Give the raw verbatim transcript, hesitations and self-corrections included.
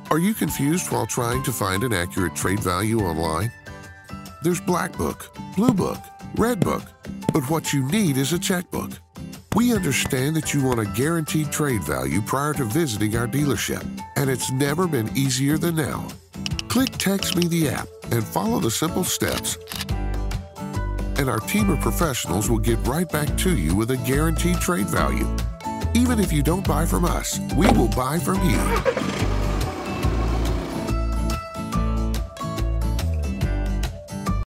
Are you confused while trying to find an accurate trade value online? There's Black Book, Blue Book, Red Book, but what you need is a checkbook. We understand that you want a guaranteed trade value prior to visiting our dealership, and it's never been easier than now. Click Text Me the app and follow the simple steps, and our team of professionals will get right back to you with a guaranteed trade value. Even if you don't buy from us, we will buy from you.